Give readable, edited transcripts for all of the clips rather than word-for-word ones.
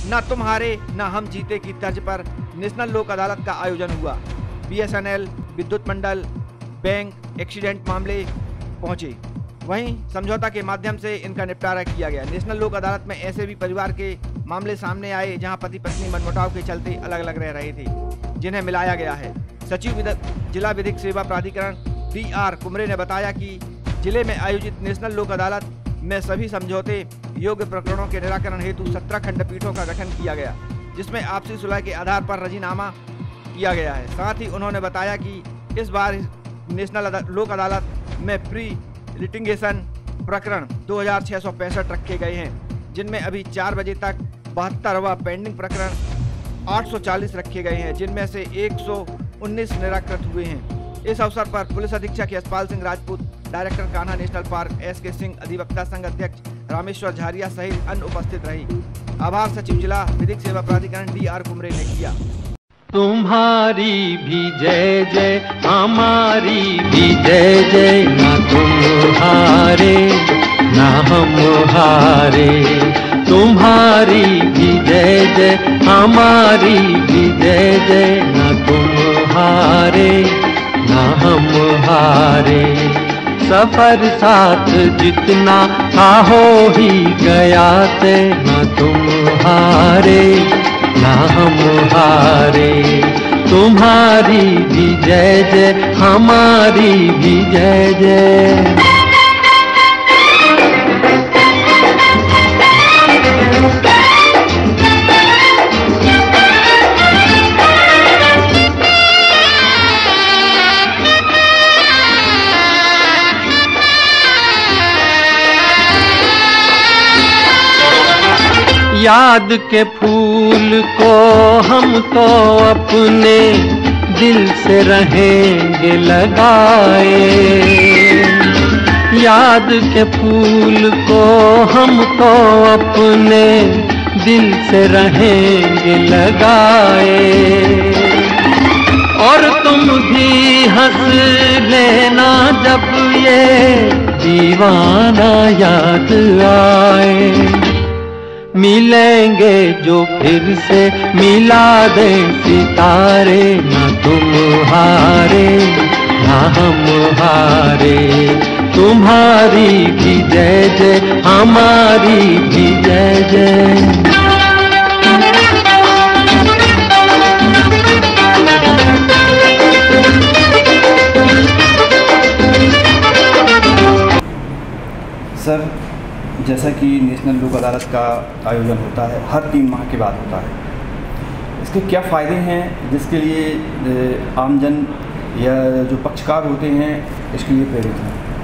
न तुम हारे न हम जीते की तर्ज पर नेशनल लोक अदालत का आयोजन हुआ। BSNL, विद्युत मंडल, बैंक, एक्सीडेंट मामले पहुंचे, वहीं समझौता के माध्यम से इनका निपटारा किया गया। नेशनल लोक अदालत में ऐसे भी परिवार के मामले सामने आए जहां पति पत्नी मनमुटाव के चलते अलग अलग रह रहे थे, जिन्हें मिलाया गया है। सचिव जिला विधिक सेवा प्राधिकरण DR कुमरे ने बताया कि जिले में आयोजित नेशनल लोक अदालत में सभी समझौते योग्य प्रकरणों के निराकरण हेतु 17 खंडपीठों का गठन किया गया, जिसमें आपसी सुलह के आधार पर राजीनामा किया गया है। साथ ही उन्होंने बताया कि इस बार नेशनल लोक अदालत में प्री लिटिगेशन प्रकरण 2665 रखे गए हैं, जिनमें अभी 4 बजे तक 72वां पेंडिंग प्रकरण 840 रखे गए हैं, जिनमें से 119 निराकृत हुए हैं। इस अवसर पर पुलिस अधीक्षक Yashpal Singh Rajput, director Kanha national park SK Singh, अधिवक्ता संघ अध्यक्ष रामेश्वर झारिया सहित अन्य उपस्थित रही। आभार सचिव जिला विधिक सेवा प्राधिकरण DR कुमरे ने किया। तुम्हारी भी जय जय, हमारी भी जय जय, ना तुम हारे ना हम हारे। तुम्हारी भी जय जय, हमारी भी जय जय, ना तुम हारे ना हम हारे। सफर साथ जितना था हो ही गया ते, ना तुम हारे ना हम हारे। तुम्हारी भी जय जय, हमारी भी जय जय। याद के फूल को हम तो अपने दिल से रहेंगे लगाए। याद के फूल को हम तो अपने दिल से रहेंगे लगाए। और तुम भी हंस लेना जब ये दीवाना याद आए। मिलेंगे जो फिर से मिला दे सितारे, ना तुम हारे ना हम हारे। तुम्हारी भी जय जय, हमारी भी जय जय। सर, जैसा कि नेशनल लोक अदालत का आयोजन होता है, हर 3 माह के बाद होता है, इसके क्या फ़ायदे हैं जिसके लिए आमजन या जो पक्षकार होते हैं इसके लिए प्रेरित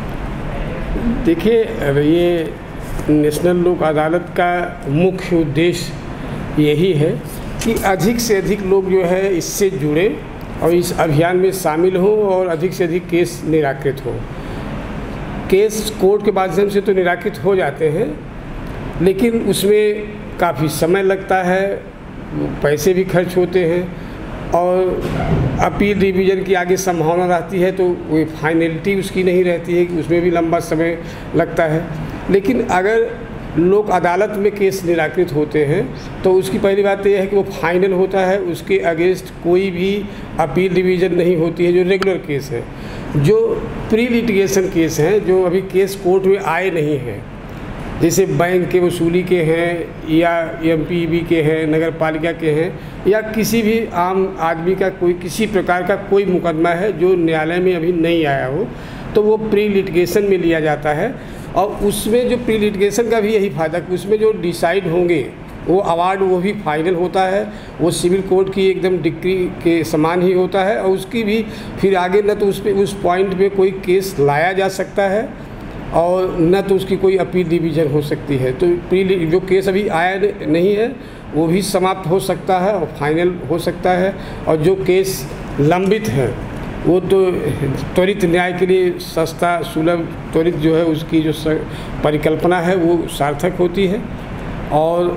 हैं? देखिए, ये नेशनल लोक अदालत का मुख्य उद्देश्य यही है कि अधिक से अधिक लोग जो है इससे जुड़े और इस अभियान में शामिल हों और अधिक से अधिक केस निराकृत हों। केस कोर्ट के माध्यम से तो निराकृत हो जाते हैं, लेकिन उसमें काफ़ी समय लगता है, पैसे भी खर्च होते हैं और अपील रिवीजन की आगे संभावना रहती है, तो वो फाइनलिटी उसकी नहीं रहती है कि उसमें भी लंबा समय लगता है। लेकिन अगर लोक अदालत में केस निराकृत होते हैं तो उसकी पहली बात यह है कि वो फाइनल होता है, उसके अगेंस्ट कोई भी अपील रिवीजन नहीं होती है, जो रेगुलर केस है। जो प्री लिटिगेशन केस हैं, जो अभी केस कोर्ट में आए नहीं हैं, जैसे बैंक के वसूली के हैं या MPEB के हैं, नगर पालिका के हैं, या किसी भी आम आदमी का कोई किसी प्रकार का कोई मुकदमा है जो न्यायालय में अभी नहीं आया हो, तो वो प्री लिटिगेशन में लिया जाता है। और उसमें जो प्री लिटिगेशन का भी यही फ़ायदा कि उसमें जो डिसाइड होंगे वो अवार्ड वो भी फाइनल होता है, वो सिविल कोर्ट की एकदम डिक्री के समान ही होता है, और उसकी भी फिर आगे न तो उस पॉइंट पे कोई केस लाया जा सकता है और न तो उसकी कोई अपील डिवीजन हो सकती है। तो प्री जो केस अभी आया नहीं है वो भी समाप्त हो सकता है और फाइनल हो सकता है, और जो केस लंबित है वो तो त्वरित न्याय के लिए सस्ता सुलभ त्वरित जो है उसकी जो परिकल्पना है वो सार्थक होती है। और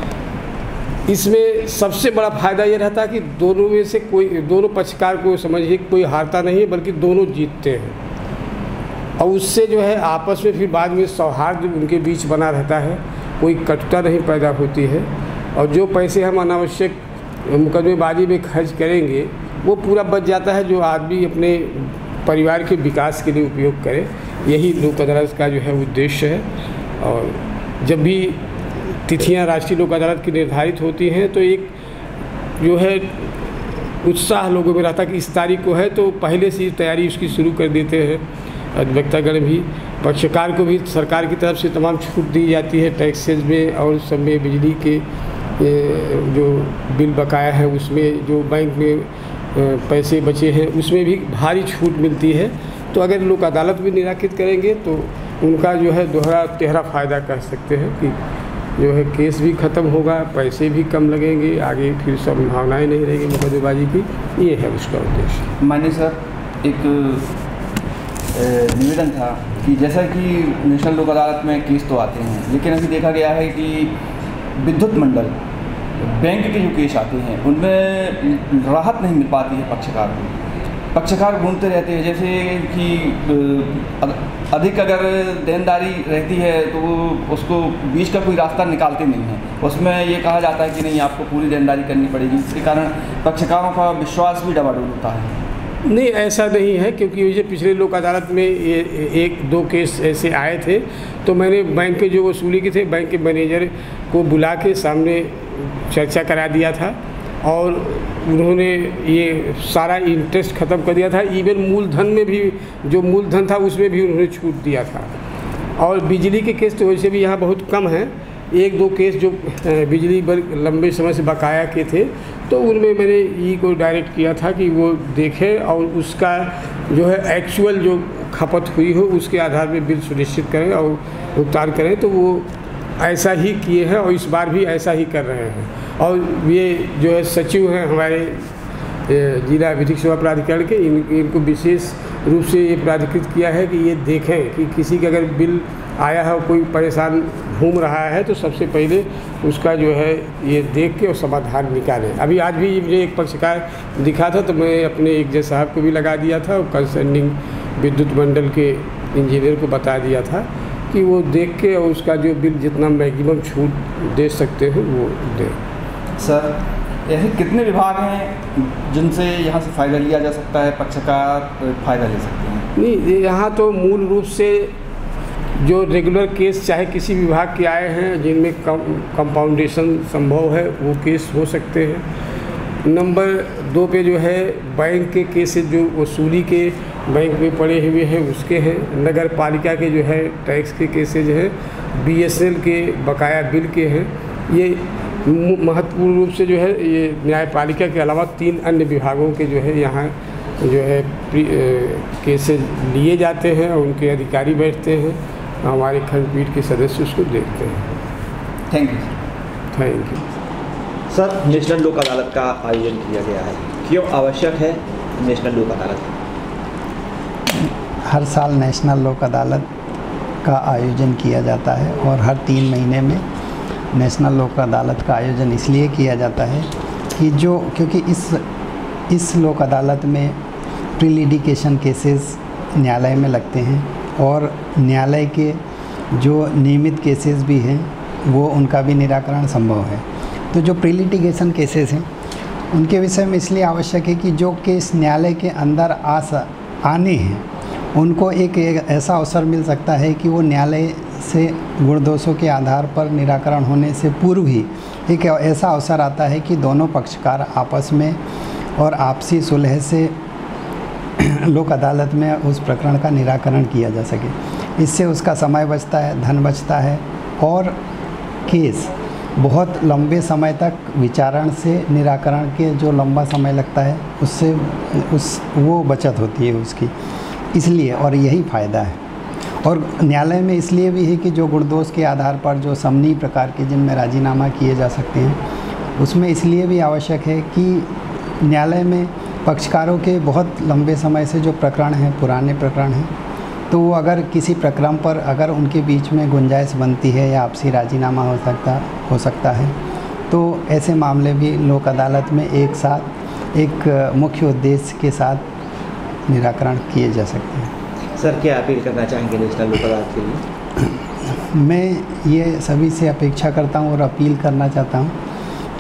इसमें सबसे बड़ा फ़ायदा ये रहता है कि दोनों में से दोनों पक्षकार को समझिए कोई हारता नहीं है, बल्कि दोनों जीतते हैं। और उससे जो है आपस में फिर बाद में सौहार्द उनके बीच बना रहता है, कोई कटुता नहीं पैदा होती है। और जो पैसे हम अनावश्यक मुकदमेबाजी में खर्च करेंगे वो पूरा बच जाता है, जो आदमी अपने परिवार के विकास के लिए उपयोग करे। यही लोक अदालत का जो है उद्देश्य है। और जब भी तिथियां राष्ट्रीय लोक अदालत की निर्धारित होती हैं तो एक जो है उत्साह लोगों में रहता है कि इस तारीख को है, तो पहले से ही तैयारी उसकी शुरू कर देते हैं। अधिवक्तागण भी, पक्षकार को भी सरकार की तरफ से तमाम छूट दी जाती है, टैक्सेज में और सब में, बिजली के जो बिल बकाया है उसमें, जो बैंक में पैसे बचे हैं उसमें भी भारी छूट मिलती है। तो अगर लोक अदालत भी निराकृत करेंगे तो उनका जो है दोहरा तेहरा फ़ायदा कह सकते हैं कि जो है केस भी ख़त्म होगा, पैसे भी कम लगेंगे, आगे फिर संभावनाएं नहीं रहेगी मुकदमेबाजी की। ये है उसका उद्देश्य। माननीय सर, एक निवेदन था कि जैसा कि नेशनल लोक अदालत में केस तो आते हैं, लेकिन अभी देखा गया है कि विद्युत मंडल, बैंक के जो केस आते हैं उनमें राहत नहीं मिल पाती है पक्षकार को। पक्षकार घूमते रहते हैं, जैसे कि अधिक अगर देनदारी रहती है तो वो उसको बीच का कोई रास्ता निकालते नहीं हैं। उसमें ये कहा जाता है कि नहीं, आपको पूरी देनदारी करनी पड़ेगी। इसके कारण पक्षकारों का विश्वास भी डबाडोल होता है। नहीं, ऐसा नहीं है, क्योंकि मुझे पिछले लोक अदालत में ये 1-2 केस ऐसे आए थे, तो मैंने बैंक के जो वसूली के थे, बैंक के मैनेजर को बुला के सामने चर्चा करा दिया था और उन्होंने ये सारा इंटरेस्ट ख़त्म कर दिया था। इवन मूलधन में भी, जो मूलधन था उसमें भी उन्होंने छूट दिया था। और बिजली के केस तो वैसे भी यहाँ बहुत कम हैं। 1-2 केस जो बिजली पर लंबे समय से बकाया के थे, तो उनमें मैंने ई को डायरेक्ट किया था कि वो देखें और उसका जो है एक्चुअल जो खपत हुई हो उसके आधार पर बिल सुनिश्चित करें और भुगतान करें। तो वो ऐसा ही किए हैं और इस बार भी ऐसा ही कर रहे हैं। और ये जो है सचिव हैं हमारे जिला विधिक सेवा प्राधिकरण के, इनको विशेष रूप से ये प्राधिकृत किया है कि ये देखें कि किसी का अगर बिल आया है और कोई परेशान घूम रहा है तो सबसे पहले उसका जो है ये देख के और समाधान निकालें। अभी आज भी मुझे एक पक्षकार दिखा था, तो मैं अपने एक जज साहब को भी लगा दिया था और कंसर्निंग विद्युत मंडल के इंजीनियर को बता दिया था कि वो देख के और उसका जो बिल जितना मैक्सिमम छूट दे सकते हैं वो दें। सर, ऐसे कितने विभाग हैं जिनसे यहाँ से फ़ायदा लिया जा सकता है, पक्षकार फ़ायदा ले सकते हैं? नहीं, यहाँ तो मूल रूप से जो रेगुलर केस चाहे किसी विभाग के आए हैं जिनमें कंपाउंडेशन संभव है वो केस हो सकते हैं। नंबर 2 पे जो है बैंक के केसेस जो वसूली के बैंक में पड़े हुए हैं उसके हैं। नगर पालिका के जो है टैक्स के केसेज हैं। BSNL के बकाया बिल के हैं। ये महत्वपूर्ण रूप से जो है ये न्यायपालिका के अलावा 3 अन्य विभागों के जो है यहाँ जो है केसेज लिए जाते हैं और उनके अधिकारी बैठते हैं, हमारे खंडपीठ के सदस्य उसको देखते हैं। Thank you. Thank you. Sir, national Lok Adalat का आयोजन किया गया है, क्यों आवश्यक है नेशनल लोक अदालत? हर साल नेशनल लोक अदालत का आयोजन किया जाता है और हर 3 महीने में नेशनल लोक अदालत का आयोजन इसलिए किया जाता है कि क्योंकि इस लोक अदालत में प्री लिटिगेशन केसेस न्यायालय में लगते हैं और न्यायालय के जो नियमित केसेस भी हैं वो उनका भी निराकरण संभव है। तो जो प्री लिटिगेशन केसेस हैं उनके विषय में इसलिए आवश्यक है कि जो केस न्यायालय के अंदर आने हैं उनको एक ऐसा अवसर मिल सकता है कि वो न्यायालय से गुण दोषों के आधार पर निराकरण होने से पूर्व ही एक ऐसा अवसर आता है कि दोनों पक्षकार आपस में और आपसी सुलह से लोक अदालत में उस प्रकरण का निराकरण किया जा सके। इससे उसका समय बचता है, धन बचता है और केस बहुत लंबे समय तक विचारण से निराकरण के जो लंबा समय लगता है उससे वो बचत होती है उसकी, इसलिए और यही फ़ायदा है। और न्यायालय में इसलिए भी है कि जो गुण दोष के आधार पर जो समनीय प्रकार के जिनमें राजीनामा किए जा सकते हैं उसमें इसलिए भी आवश्यक है कि न्यायालय में पक्षकारों के बहुत लंबे समय से जो प्रकरण हैं, पुराने प्रकरण हैं, तो वो अगर किसी प्रकरण पर अगर उनके बीच में गुंजाइश बनती है या आपसी राजीनामा हो सकता है तो ऐसे मामले भी लोक अदालत में एक साथ एक मुख्य उद्देश्य के साथ निराकरण किए जा सकते हैं। सर, क्या अपील करना चाहेंगे नेशनल लोक अदालत के लिए? मैं ये सभी से अपेक्षा करता हूँ और अपील करना चाहता हूँ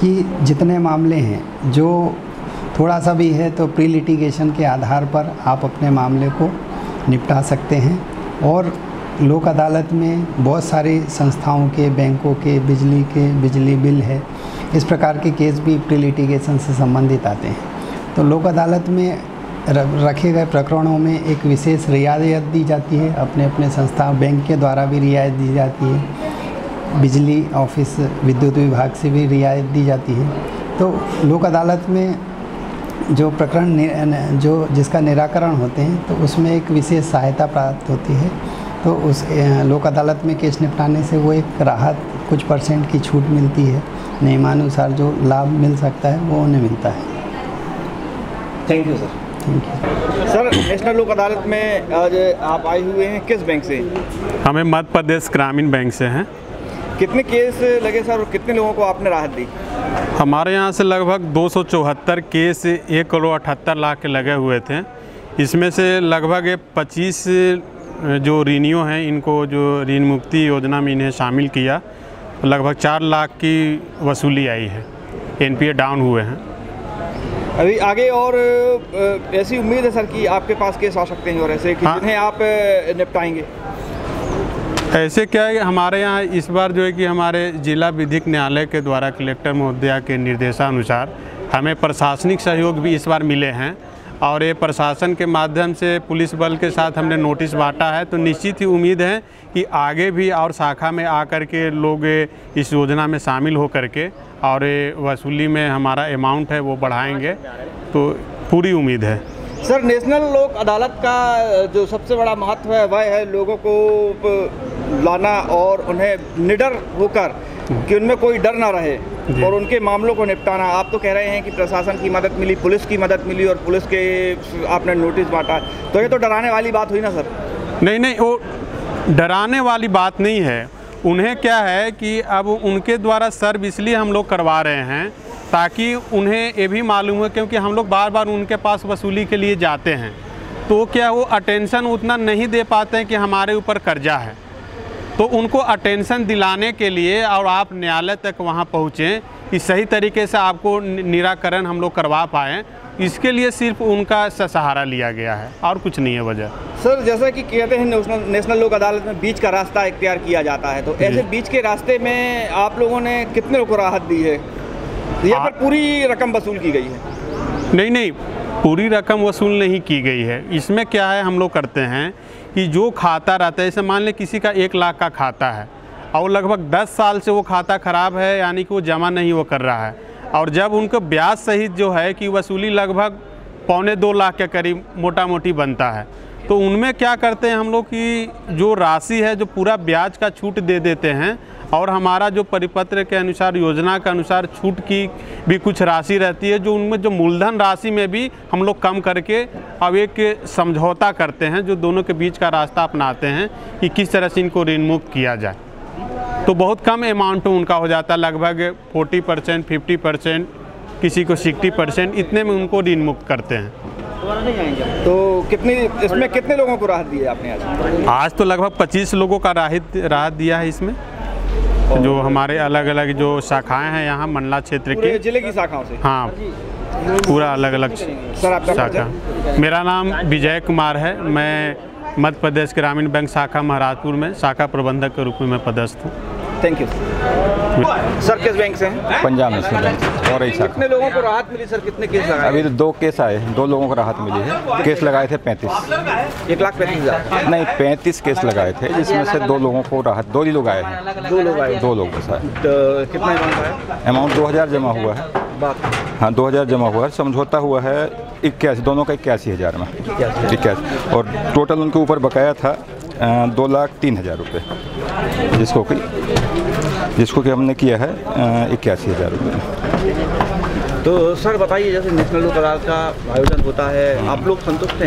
कि जितने मामले हैं जो थोड़ा सा भी है तो प्री लिटिगेशन के आधार पर आप अपने मामले को निपटा सकते हैं। और लोक अदालत में बहुत सारी संस्थाओं के, बैंकों के, बिजली बिल है, इस प्रकार के केस भी प्री लिटिगेशन से संबंधित आते हैं। तो लोक अदालत में रखे गए प्रकरणों में एक विशेष रियायत दी जाती है, अपने अपने संस्था बैंक के द्वारा भी रियायत दी जाती है, बिजली ऑफिस विद्युत विभाग से भी रियायत दी जाती है। तो लोक अदालत में जो प्रकरण जिसका निराकरण होते हैं तो उसमें एक विशेष सहायता प्राप्त होती है। तो उस लोक अदालत में केस निपटाने से वो एक राहत, कुछ % की छूट मिलती है, नियमानुसार जो लाभ मिल सकता है वो उन्हें मिलता है। Thank you sir. Thank you sir. National Lok Adalat में आज आप आए हुए हैं, किस बैंक से? हमें मध्य प्रदेश ग्रामीण बैंक से हैं। कितने केस लगे सर और कितने लोगों को आपने राहत दी? हमारे यहाँ से लगभग 274 केस 1 करोड़ 78 लाख के लगे हुए थे। इसमें से लगभग 25 जो ऋणियों हैं, इनको जो ऋण मुक्ति योजना में इन्हें शामिल किया, लगभग 4 लाख की वसूली आई है। NPA डाउन हुए हैं। अभी आगे और ऐसी उम्मीद है सर कि आपके पास केस आ सकते हैं और ऐसे कि जिन्हें आप निपटाएंगे? ऐसे क्या है कि हमारे यहाँ इस बार जो है कि हमारे जिला विधिक न्यायालय के द्वारा कलेक्टर महोदया के निर्देशानुसार हमें प्रशासनिक सहयोग भी इस बार मिले हैं और ये प्रशासन के माध्यम से पुलिस बल के साथ हमने नोटिस बांटा है। तो निश्चित ही उम्मीद है कि आगे भी और शाखा में आकर के लोग इस योजना में शामिल हो करके और वसूली में हमारा अमाउंट है वो बढ़ाएंगे, तो पूरी उम्मीद है। सर, नेशनल लोक अदालत का जो सबसे बड़ा महत्व है वह है लोगों को लाना और उन्हें निडर होकर कि उनमें कोई डर ना रहे और उनके मामलों को निपटाना। आप तो कह रहे हैं कि प्रशासन की मदद मिली, पुलिस की मदद मिली और पुलिस के आपने नोटिस बांटा, तो ये तो डराने वाली बात हुई ना सर? नहीं, वो डराने वाली बात नहीं है। उन्हें क्या है कि अब उनके द्वारा सर्व इसलिए हम लोग करवा रहे हैं ताकि उन्हें ये भी मालूम हो, क्योंकि हम लोग बार बार उनके पास वसूली के लिए जाते हैं तो क्या वो अटेंशन उतना नहीं दे पाते हैं कि हमारे ऊपर कर्जा है। तो उनको अटेंशन दिलाने के लिए और आप न्यायालय तक वहाँ पहुँचें कि सही तरीके से आपको निराकरण हम लोग करवा पाएँ, इसके लिए सिर्फ उनका सहारा लिया गया है और कुछ नहीं है वजह। सर, जैसा कि कहते हैं नेशनल लोक अदालत में बीच का रास्ता इख्तियार किया जाता है, तो ऐसे बीच के रास्ते में आप लोगों ने कितने लोगों को राहत दी है या फिर पूरी रकम वसूल की गई है? नहीं, पूरी रकम वसूल नहीं की गई है। इसमें क्या है, हम लोग करते हैं कि जो खाता रहता है, जैसे मान लें किसी का 1 लाख का खाता है और लगभग 10 साल से वो खाता ख़राब है, यानी कि वो जमा नहीं वो कर रहा है, और जब उनको ब्याज सहित जो है कि वसूली लगभग 1.25 लाख के करीब मोटा मोटी बनता है, तो उनमें क्या करते हैं हम लोग कि जो राशि है जो पूरा ब्याज का छूट दे देते हैं और हमारा जो परिपत्र के अनुसार, योजना के अनुसार छूट की भी कुछ राशि रहती है, जो उनमें जो मूलधन राशि में भी हम लोग कम करके अब एक समझौता करते हैं, जो दोनों के बीच का रास्ता अपनाते हैं कि किस तरह से इनको ऋण मुक्त किया जाए। तो बहुत कम अमाउंट उनका हो जाता है, लगभग 40%, 50%, किसी को 60%, इतने में उनको ऋण मुक्त करते हैं। तो इसमें कितने लोगों को राहत दी है आपने आज तो लगभग 25 लोगों का राहत दिया है इसमें, जो हमारे अलग अलग जो शाखाएं हैं यहाँ मंडला क्षेत्र के जिले की शाखाओं से। हाँ, पूरा अलग अलग शाखा। मेरा नाम विजय कुमार है, मैं मध्य प्रदेश ग्रामीण बैंक शाखा महाराजपुर में शाखा प्रबंधक के रूप में मैं पदस्थ हूँ। Thank you sir. किस बैंक से हैं? पंजाब नेशनल बैंक और ही शाखा। कितने लोगों को राहत मिली सर? कितने केस लगाए? अभी तो 2 केस आए, 2 लोगों को राहत मिली है। केस लगाए थे 35। 1,35,000 नहीं, 35 केस लगाए थे, जिसमें से 2 लोगों को राहत, 2 ही लोग आए हैं। 2 लोग आए? 2 लोग बस आए। तो कितना अमाउंट आया? अमाउंट 2000 जमा हुआ है। हाँ, 2000 जमा हुआ है। समझौता हुआ है 81, दोनों का 81,000 में 81, और टोटल उनके ऊपर बकाया था 2,03,000 रुपये, जिसको कि हमने किया है 81,000 रुपये। तो सर बताइए, जैसे नेशनल लोक अदालत का आयोजन होता है, आप लोग संतुष्ट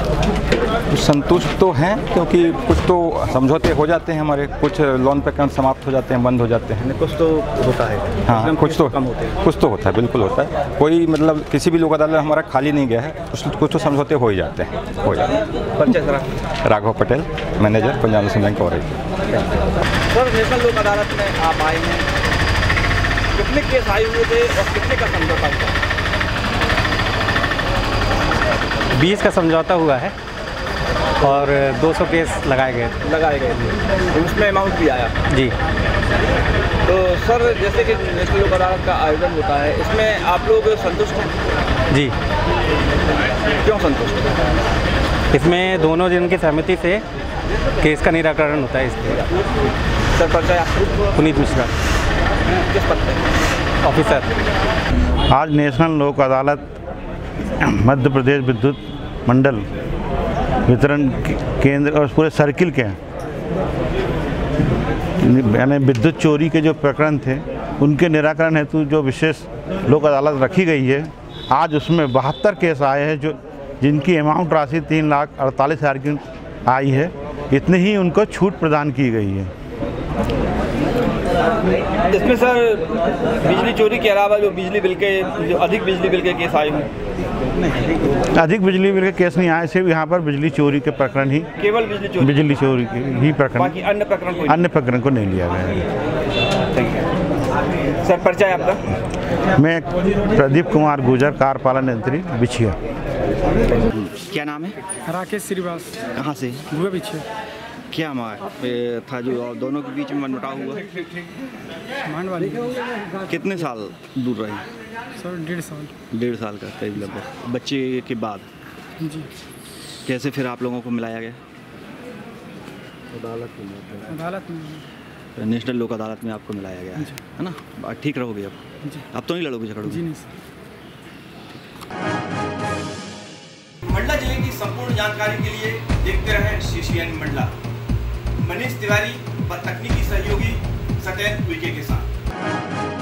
हैं? संतुष्ट तो हैं, क्योंकि कुछ तो समझौते हो जाते हैं हमारे, कुछ लोन प्रकरण समाप्त हो जाते हैं, बंद हो जाते हैं। कुछ तो होता है। हाँ, कुछ तो कम होते हैं। कुछ तो होता है, बिल्कुल होता है। कोई मतलब किसी भी लोक अदालत हमारा खाली नहीं गया है, कुछ तो समझौते हो ही जाते हैं, हो जाते हैं। परिचय sir? Raghav Patel, manager, Punjab national bank. और सर, नेशनल लोक अदालत में आप आए हैं, कितने केस आए हुए थे और कितने का समझौता हुआ? 20 का समझौता हुआ है और 200 केस लगाए गए थे। तो उसमें अमाउंट भी आया जी। तो सर, जैसे कि नेशनल लोक अदालत का आयोजन होता है, इसमें आप लोग संतुष्ट हैं? जी। क्यों संतुष्ट हैं? इसमें दोनों जन की सहमति से केस का निराकरण होता है इसलिए। सर, परिचय आपको? पुनीत मिश्रा। किस पद पे? ऑफिसर। आज नेशनल लोक अदालत मध्य प्रदेश विद्युत मंडल वितरण केंद्र और पूरे सर्किल के यानी विद्युत चोरी के जो प्रकरण थे उनके निराकरण हेतु जो विशेष लोक अदालत रखी गई है, आज उसमें 72 केस आए हैं जो जिनकी अमाउंट राशि 3,48,000 की आई है। इतनी ही उनको छूट प्रदान की गई है। इसमें सर बिजली चोरी के अलावा जो अधिक बिजली बिल के केस आए हैं? अधिक बिजली बिल के केस नहीं आए, सिर्फ यहाँ पर बिजली चोरी के प्रकरण ही, केवल बिजली चोरी के ही प्रकरण, बाकी अन्य प्रकरण को नहीं लिया गया है। सर, परिचय आपका? मैं प्रदीप कुमार गुजर, कार्यपालन यंत्री, बिछिया। क्या नाम है? राकेश श्रीवास। कहाँ से? भुआ बिछिया। क्या था जो दोनों के बीच में मनमुटाव हुआ? मांडवाली। कितने साल दूर रहे? सर 1.5 साल। 1.5 साल का करीब लगभग। बच्चे के बाद जी। कैसे फिर आप लोगों को मिलाया गया? अदालत में नेशनल लोक अदालत में आपको मिलाया गया है ना? ठीक रहोगे अब? जी। अब तो नहीं लड़ोगे झगड़ोगे? जी नहीं। मंडला जिले की संपूर्ण जानकारी के लिए देखते रहें CCN मंडला। मनीष तिवारी व तकनीकी सहयोगी सत्येंद्र उइके के साथ।